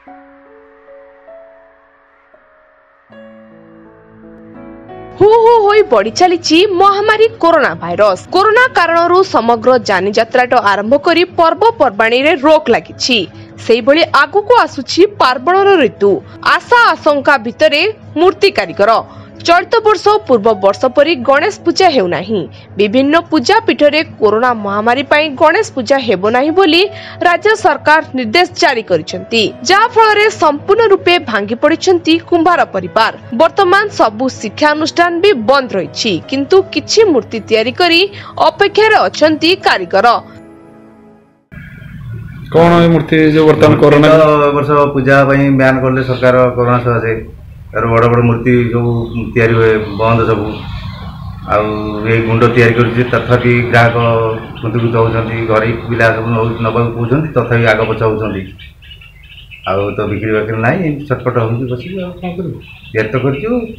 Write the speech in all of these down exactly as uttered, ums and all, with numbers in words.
Who who होई बढ़ी चली महामारी कोरोना भाइरस। कोरोना कारणरू समग्र जानी यात्रा आरंभ करी पर्व पर्वाणी रे रोक लगी। सेही भली आगुको आसुछि पार्वणर ऋतु। आशा आशंका भितरे मूर्ति कारीगर चलित वर्ष पूर्व वर्ष परी गणेश पूजा हेउ नाही। विभिन्न पूजा पीठ रे कोरोना महामारी पाई गणेश पूजा हेबो नाही बोली राज्य सरकार निर्देश जारी करिसेंती, जा फल रे संपूर्ण रूपे भांगी पड़िसेंती कुंभार परिवार। वर्तमान सबु शिक्षा अनुष्ठान भी बंद रहिछि, किंतु किछि मूर्ति तयारी करी अपेक्षा रे अछंती कारीगर। कौन है मूर्ति जो वर्तमान कोरोना वर्ष पूजा पई बैन करले सरकार कोरोना सकाशे यार बड़ बड़ मूर्ति सब तैयारी हुए बंद सब आउ गुंड तैयारी कर तथापि ग्राहक मुझे चाहते घर पिला सब नवा कौन तथापि आग पचा होती आउ तो बिक्री बाक्री ना छटपट हो बस कौन कर तो कर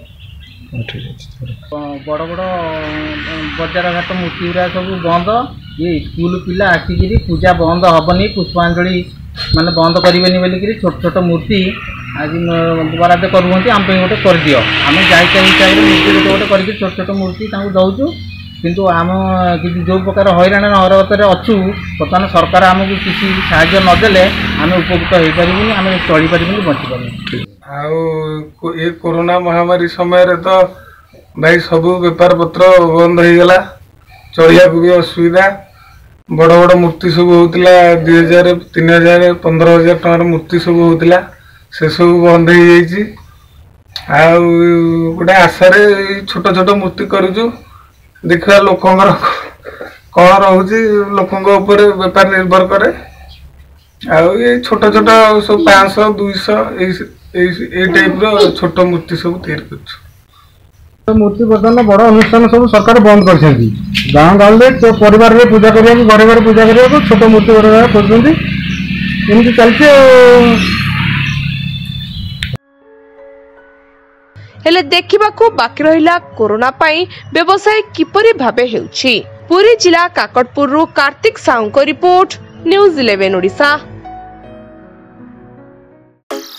बड़ बड़ बजार घाट मूर्ति गुरा सब बंद। ये स्कूल पिला आसिक पूजा बंद हेनी, पुष्पांजलि माने बंद करेंगे बोलिकी छोट छोट मूर्ति आज बराद करूँ आम गोटे कर दियो आम जायका हिसाब से मूर्ति गोटे गोटे करके छोट छोट मूर्ति दौचु, किंतु आम कि जो प्रकार हईराण हरकत अच्छु बर्तमान सरकार आमको किसी साहाय्य नदेले आम उपकृत हो पारूँ, आम चली पारूँ बची पारूँ। आउ ये कोरोना महामारी समय रे तो भाई सबू बेपार पत्र बंद हो गला, चलिया को भी असुविधा। बड़ बड़ मूर्ति सब होता दुई हजार तीन हजार पंद्रह हजार टकर मूर्ति सब होता से सब बंद हो जाइए। गोटे आशारे छोट छोट मूर्ति करुचु, देखा लोकंर कौन रोचे लोकों बेपार निर्भर करे। आउ ये छोट छोट सब पाँच सौ दुईश टाइप रो छोट मूर्ति सब तैयार कर मूर्ति बर्तमान बड़ अनुष्ठान सब सरकार बंद कर गाँ गाँव तो परिवार में पूजा करने घरे घरे पूजा करने छोट मूर्ति बड़ा कर चलती। हेले देखिबाकू बाकी रहिला कोरोना पाई व्यवसाय किपरि भाबे हेउछि। पुरी जिला काकटपुर रु कार्तिक साहू को रिपोर्ट, न्यूज इलेवन ओडिशा।